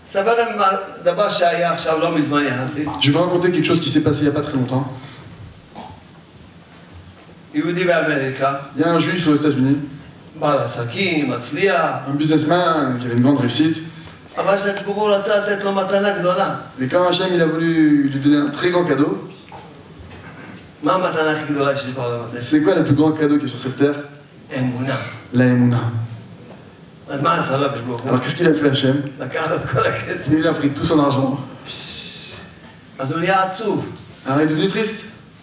Je vais vous raconter quelque chose qui s'est passé il n'y a pas très longtemps. Il y a un juif aux États-Unis, un businessman qui avait une grande réussite. Mais quand Hachem il a voulu lui donner un très grand cadeau, c'est quoi le plus grand cadeau qui est sur cette terre? La Emouna. Alors qu'est-ce qu'il a fait Hachem? Il a pris tout son argent. Alors il est devenu triste.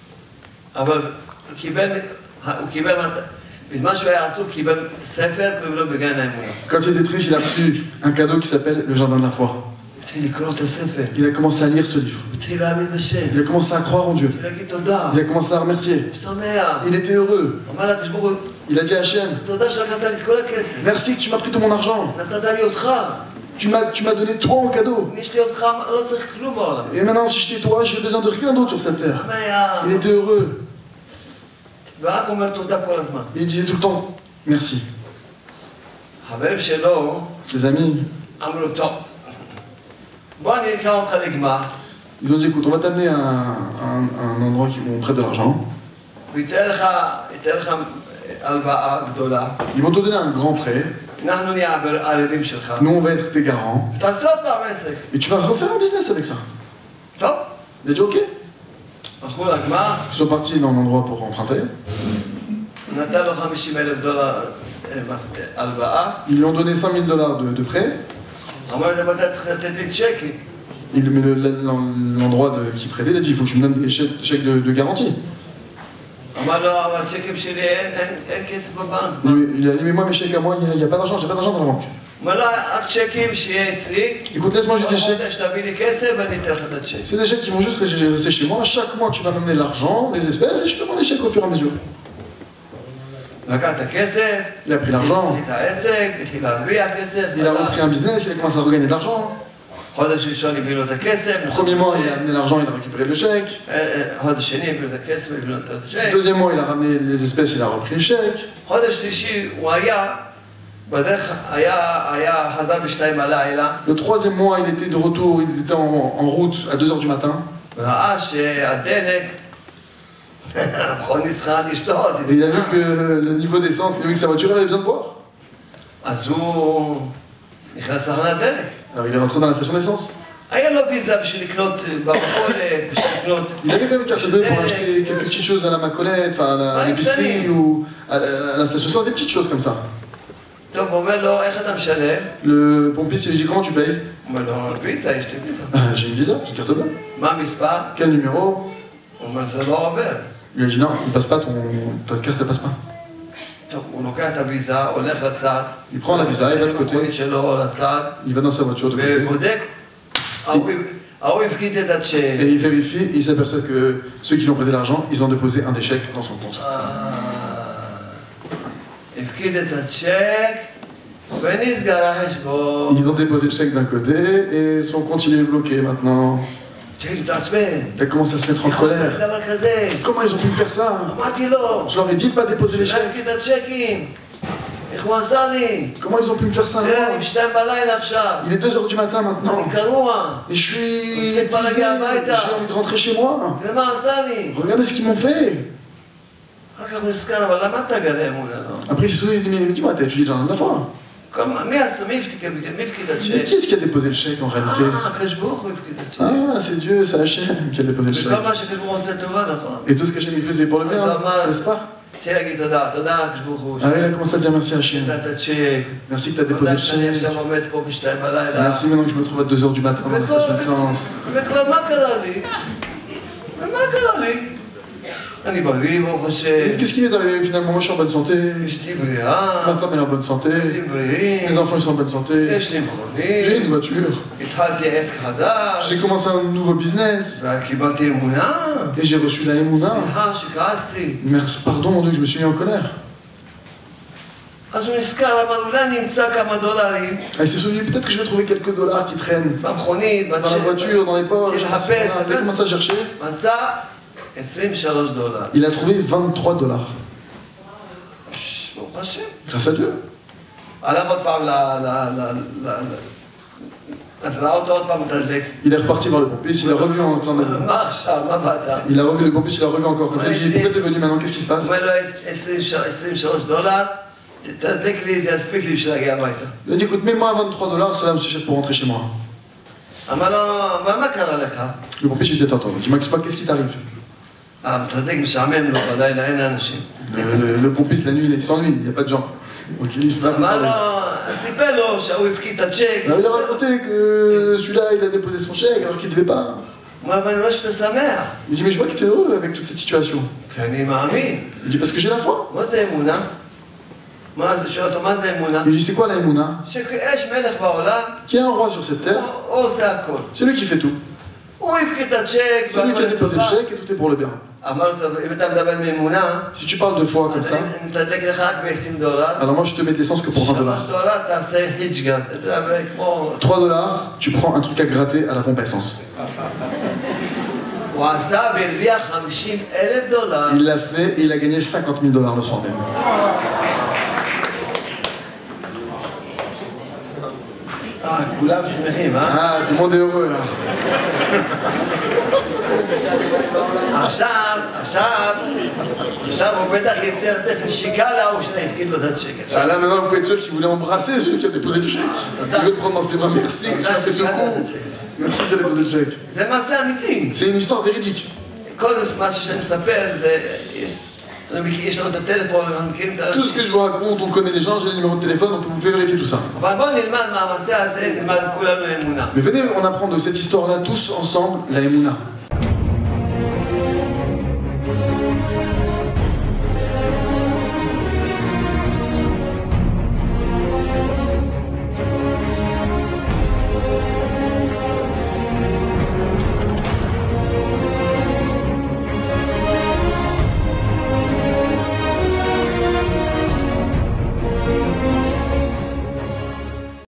Quand il était triste, il a reçu un cadeau qui s'appelle le Jardin de la foi. Il a commencé à lire ce livre. Il a commencé à croire en Dieu. Il a commencé à remercier. Il était heureux. Il a dit à Hachem, merci que tu m'as pris tout mon argent. Tu m'as donné toi en cadeau. Et maintenant, si je t'ai toi, j'ai besoin de rien d'autre sur cette terre. Il était heureux. Il disait tout le temps, merci. Ses amis, ils ont dit, écoute, on va t'amener à un endroit où on prête de l'argent. Ils vont te donner un grand prêt. Nous, on va être tes garants. Et tu vas refaire un business avec ça. Il a dit, ok. Ils sont partis dans un endroit pour emprunter. Ils lui ont donné $5000 de prêt. Il met l'endroit qui prêtait, il a dit, il faut que je me donne des chèques de garantie. Il a dit, mais moi mes chèques à moi, il n'y a pas d'argent, j'ai pas d'argent dans la banque. Écoute, laisse-moi juste des chèques. C'est des chèques qui vont juste rester chez moi. Chaque mois, tu vas m'amener l'argent, les espèces, et je te prends les chèques au fur et à mesure. Il a pris l'argent. Il a repris un business, il a commencé à regagner de l'argent. Le premier mois, il a amené l'argent, il a récupéré le chèque. Le deuxième mois, il a ramené les espèces, il a repris le chèque. Le troisième mois, il était de retour, il était en route à 2 h du matin. Et il a vu que le niveau d'essence, il a vu que sa voiture elle avait besoin de boire. Alors il est rentré dans la station d'essence. Il avait quand même carte bleue pour acheter quelques petites choses à la Macolette, enfin à l'épicerie ou à la station d'essence, des petites choses comme ça. Le pompiste lui dit comment tu payes? J'ai une visa, j'ai une carte bleue. Quel numéro? Il a dit non, il passe pas, ta carte elle passe pas. Il prend la visa, il va de côté. Il va dans sa voiture de côté. Et il vérifie et il s'aperçoit que ceux qui lui ont prêté l'argent, ils ont déposé un des chèques dans son compte. Ils ont déposé le chèque d'un côté et son compte il est bloqué maintenant. Il a commencé à se mettre en colère. Comment ils ont pu me faire ça? Je leur ai dit de ne pas déposer les chèques. Comment ils ont pu me faire ça? Il est 2 h du matin maintenant. Et je suis épuisé. J'ai envie de rentrer chez moi. Regardez ce qu'ils m'ont fait. Après il s'est souvenu, il dit, mais dis-moi, t'as étudié le jardin de la foi? Mais qui est-ce qui a déposé le chèque en réalité? Ah, c'est Dieu, c'est Hachem qui a déposé le chèque. Et tout ce qu'Hachem fait, c'est pour le bien, n'est-ce pas? Ah oui, il a commencé à dire merci à Hachem. Merci que tu as déposé le chèque. Merci maintenant que je me trouve à 2 h du matin dans la station d'essence. Qu'est-ce qui est arrivé finalement? Moi je suis en bonne santé. Ma femme elle est en bonne santé. Mes enfants ils sont en bonne santé. J'ai une voiture. J'ai commencé un nouveau business. Et j'ai reçu la Emouna. Merci, pardon mon Dieu que je me suis mis en colère. Il s'est souvenu, peut-être que je vais trouver quelques dollars qui traînent dans la voiture, dans les poches. Il a commencé à chercher. Il a trouvé $23. Grâce à Dieu. Il est reparti voir le pompiste, il a revu encore. Il a revu le pompiste, il a revu encore. Il dit, pourquoi t'es venu maintenant, qu'est-ce qui se passe? Il a dit, écoute, mets-moi $23, ça va me suffire pour rentrer chez moi. Le pompiste lui dit, attends, dis-moi qu'est-ce qui t'arrive? Le pompiste, la nuit, il s'ennuie, il n'y a pas de gens. Donc il se il a raconté que celui-là, il a déposé son chèque alors qu'il ne devait pas. Il dit, mais je vois que tu es heureux avec toute cette situation. Il dit, parce que j'ai la foi. Il dit, c'est quoi la émouna? Qu'il y a un roi sur cette terre, c'est lui qui fait tout. C'est lui qui a déposé le chèque et tout est pour le bien. Si tu parles de foi comme ça, alors moi je te mets de l'essence que pour $20. $3, tu prends un truc à gratter à la pompe à essence. Il l'a fait et il a gagné $50 000 le soir même. Ah, tout le monde est heureux là. Là maintenant vous pouvez être sûr qu'il voulait embrasser celui qui a déposé le chèque. Il veut le prendre dans ses bras, merci, tu m'as fait ce coup. Merci de déposer le chèque. C'est une histoire véridique. Tout ce que je vous raconte, on connaît les gens, j'ai les numéros de téléphone, vous pouvez vérifier tout ça. Mais venez, on apprend de cette histoire-là tous ensemble la Emouna.